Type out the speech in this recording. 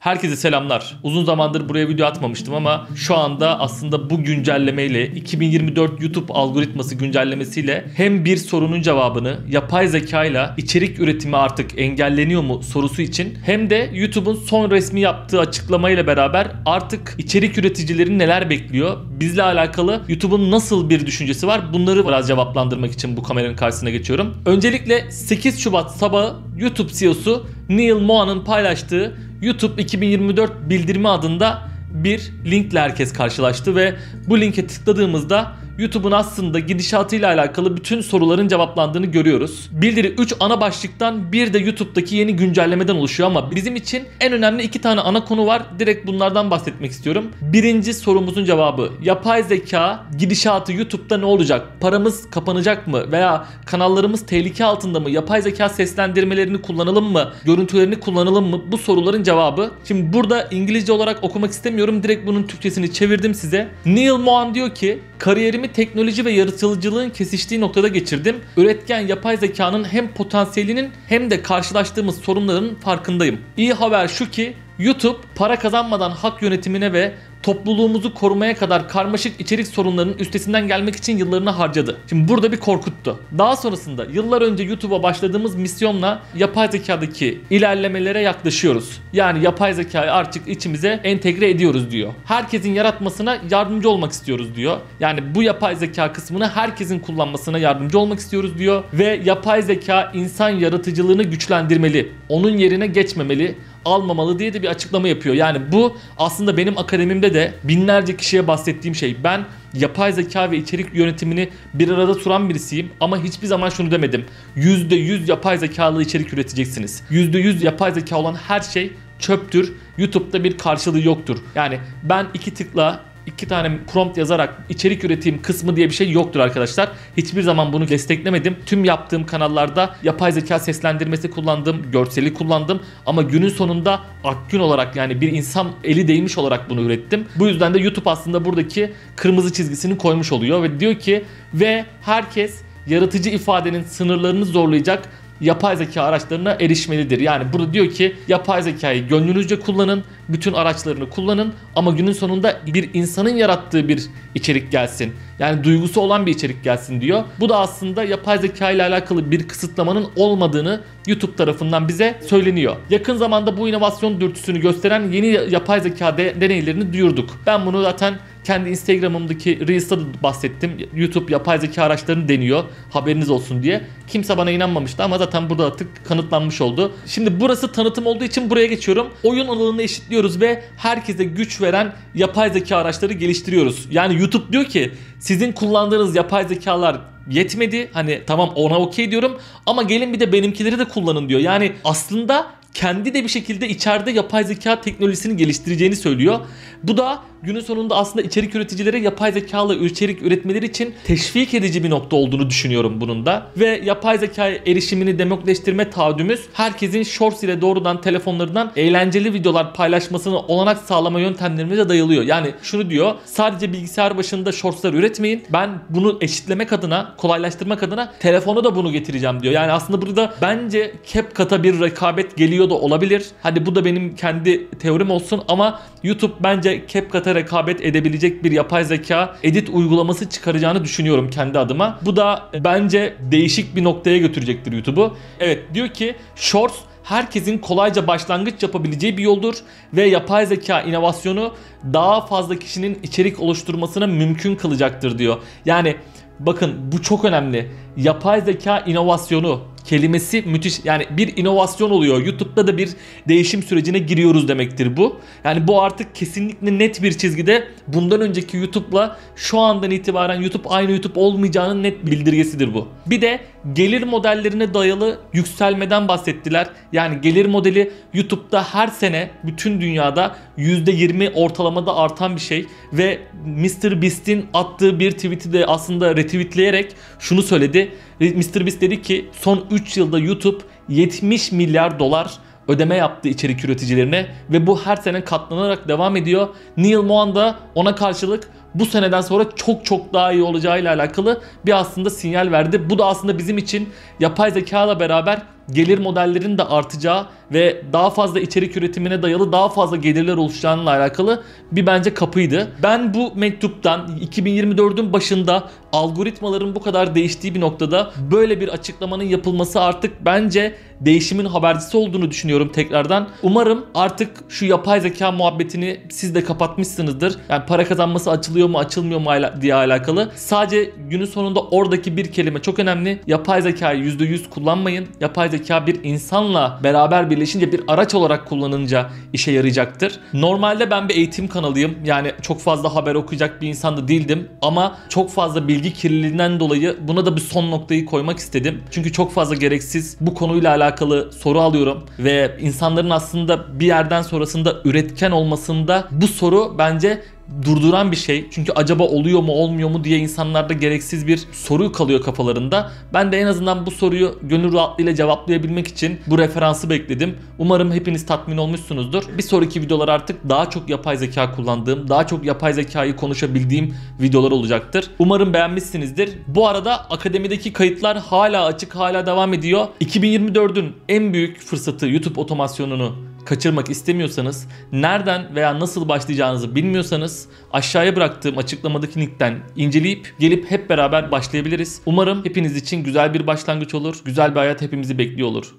Herkese selamlar. Uzun zamandır buraya video atmamıştım ama şu anda aslında bu güncellemeyle 2024 YouTube algoritması güncellemesiyle hem bir sorunun cevabını yapay zeka ile içerik üretimi artık engelleniyor mu sorusu için hem de YouTube'un son resmi yaptığı açıklamayla beraber artık içerik üreticilerin neler bekliyor, bizle alakalı YouTube'un nasıl bir düşüncesi var, bunları biraz cevaplandırmak için bu kameranın karşısına geçiyorum. Öncelikle 8 Şubat sabahı YouTube CEO'su Neil Mohan'ın paylaştığı YouTube 2024 bildirimi adında bir linkle herkes karşılaştı ve bu linke tıkladığımızda YouTube'un aslında gidişatıyla alakalı bütün soruların cevaplandığını görüyoruz. Bildiri 3 ana başlıktan bir de YouTube'daki yeni güncellemeden oluşuyor ama bizim için en önemli 2 tane ana konu var. Direkt bunlardan bahsetmek istiyorum. Birinci sorumuzun cevabı: yapay zeka gidişatı YouTube'da ne olacak? Paramız kapanacak mı? Veya kanallarımız tehlike altında mı? Yapay zeka seslendirmelerini kullanalım mı? Görüntülerini kullanalım mı? Bu soruların cevabı. Şimdi burada İngilizce olarak okumak istemiyorum. Direkt bunun Türkçesini çevirdim size. Neil Mohan diyor ki: kariyerimi teknoloji ve yaratıcılığın kesiştiği noktada geçirdim. Üretken yapay zekanın hem potansiyelinin hem de karşılaştığımız sorunların farkındayım. İyi haber şu ki YouTube para kazanmadan hak yönetimine ve topluluğumuzu korumaya kadar karmaşık içerik sorunlarının üstesinden gelmek için yıllarını harcadı. Şimdi burada bir korkuttu. Daha sonrasında yıllar önce YouTube'a başladığımız misyonla yapay zekadaki ilerlemelere yaklaşıyoruz. Yani yapay zekayı artık içimize entegre ediyoruz diyor. Herkesin yaratmasına yardımcı olmak istiyoruz diyor. Yani bu yapay zeka kısmını herkesin kullanmasına yardımcı olmak istiyoruz diyor. Ve yapay zeka insan yaratıcılığını güçlendirmeli. Onun yerine geçmemeli, almamalı diye de bir açıklama yapıyor. Yani bu aslında benim akademimde de binlerce kişiye bahsettiğim şey. Ben yapay zeka ve içerik yönetimini bir arada tutan birisiyim ama hiçbir zaman şunu demedim: %100 yapay zekalı içerik üreteceksiniz. %100 yapay zeka olan her şey çöptür. YouTube'da bir karşılığı yoktur. Yani ben 2 tıkla 2 tane prompt yazarak içerik üreteyim kısmı diye bir şey yoktur arkadaşlar. Hiçbir zaman bunu desteklemedim. Tüm yaptığım kanallarda yapay zeka seslendirmesi kullandım, görseli kullandım ama günün sonunda akgün olarak, yani bir insan eli değmiş olarak bunu ürettim. Bu yüzden de YouTube aslında buradaki kırmızı çizgisini koymuş oluyor ve diyor ki ve herkes yaratıcı ifadenin sınırlarını zorlayacak yapay zeka araçlarına erişmelidir. Yani burada diyor ki yapay zekayı gönlünüzce kullanın, bütün araçlarını kullanın ama günün sonunda bir insanın yarattığı bir içerik gelsin. Yani duygusu olan bir içerik gelsin diyor. Bu da aslında yapay zeka ile alakalı bir kısıtlamanın olmadığını YouTube tarafından bize söyleniyor. Yakın zamanda bu inovasyon dürtüsünü gösteren yeni yapay zeka deneylerini duyurduk. Ben bunu zaten kendi Instagram'ımdaki Reels'ta da bahsettim. YouTube yapay zeka araçlarını deniyor, haberiniz olsun diye. Kimse bana inanmamıştı ama zaten burada artık kanıtlanmış oldu. Şimdi burası tanıtım olduğu için buraya geçiyorum. Oyun alanını eşitliyoruz ve herkese güç veren yapay zeka araçları geliştiriyoruz. Yani YouTube diyor ki sizin kullandığınız yapay zekalar yetmedi. Hani tamam, ona okey diyorum ama gelin bir de benimkileri de kullanın diyor. Yani aslında kendi de bir şekilde içeride yapay zeka teknolojisini geliştireceğini söylüyor. Bu da günün sonunda aslında içerik üreticilere yapay zekalı içerik üretmeleri için teşvik edici bir nokta olduğunu düşünüyorum bunun da. Ve yapay zekaya erişimini demokratikleştirme taahhüdümüz herkesin Shorts ile doğrudan telefonlarından eğlenceli videolar paylaşmasına olanak sağlama yöntemlerimize dayalıyor. Yani şunu diyor: sadece bilgisayar başında Shorts'lar üretmeyin. Ben bunu eşitlemek adına, kolaylaştırmak adına telefona da bunu getireceğim diyor. Yani aslında burada bence CapCut'a bir rekabet geliyor da olabilir. Hadi bu da benim kendi teorim olsun ama YouTube bence CapCut'a rekabet edebilecek bir yapay zeka edit uygulaması çıkaracağını düşünüyorum kendi adıma. Bu da bence değişik bir noktaya götürecektir YouTube'u. Evet, diyor ki Shorts herkesin kolayca başlangıç yapabileceği bir yoldur ve yapay zeka inovasyonu daha fazla kişinin içerik oluşturmasına mümkün kılacaktır diyor. Yani bakın, bu çok önemli. Yapay zeka inovasyonu kelimesi müthiş. Yani bir inovasyon oluyor. YouTube'da da bir değişim sürecine giriyoruz demektir bu. Yani bu artık kesinlikle net bir çizgide bundan önceki YouTube'la şu andan itibaren YouTube aynı YouTube olmayacağının net bildirgesidir bu. Bir de gelir modellerine dayalı yükselmeden bahsettiler. Yani gelir modeli YouTube'da her sene bütün dünyada %20 ortalamada artan bir şey ve MrBeast'in attığı bir tweet'i de aslında retweetleyerek şunu söyledi. MrBeast dedi ki son 3 yılda YouTube 70 milyar dolar ödeme yaptı içerik üreticilerine ve bu her sene katlanarak devam ediyor. Neil Mohan da ona karşılık bu seneden sonra çok çok daha iyi olacağıyla alakalı bir aslında sinyal verdi. Bu da aslında bizim için yapay zeka ile beraber gelir modellerinin de artacağı ve daha fazla içerik üretimine dayalı daha fazla gelirler oluşacağıyla alakalı bir bence kapıydı. Ben bu mektuptan 2024'ün başında algoritmaların bu kadar değiştiği bir noktada böyle bir açıklamanın yapılması artık bence değişimin habercisi olduğunu düşünüyorum tekrardan. Umarım artık şu yapay zeka muhabbetini siz de kapatmışsınızdır. Yani para kazanması açılıyor mu açılmıyor mu diye alakalı. Sadece günün sonunda oradaki bir kelime çok önemli. Yapay zekayı %100 kullanmayın. Yapay zeka bir insanla beraber birleşince bir araç olarak kullanınca işe yarayacaktır. Normalde ben bir eğitim kanalıyım. Yani çok fazla haber okuyacak bir insan da değildim. Ama çok fazla bilgi kirliliğinden dolayı buna da bir son noktayı koymak istedim. Çünkü çok fazla gereksiz bu konuyla alakalı soru alıyorum. Ve insanların aslında bir yerden sonrasında üretken olmasında bu soru bence durduran bir şey. Çünkü acaba oluyor mu olmuyor mu diye insanlarda gereksiz bir soru kalıyor kafalarında. Ben de en azından bu soruyu gönül rahatlığıyla cevaplayabilmek için bu referansı bekledim. Umarım hepiniz tatmin olmuşsunuzdur. Bir sonraki videolar artık daha çok yapay zeka kullandığım, daha çok yapay zekayı konuşabildiğim videolar olacaktır. Umarım beğenmişsinizdir. Bu arada akademideki kayıtlar hala açık, hala devam ediyor. 2024'ün en büyük fırsatı YouTube otomasyonunu kaçırmak istemiyorsanız, nereden veya nasıl başlayacağınızı bilmiyorsanız aşağıya bıraktığım açıklamadaki linkten inceleyip gelip hep beraber başlayabiliriz. Umarım hepiniz için güzel bir başlangıç olur. Güzel bir hayat hepimizi bekliyor olur.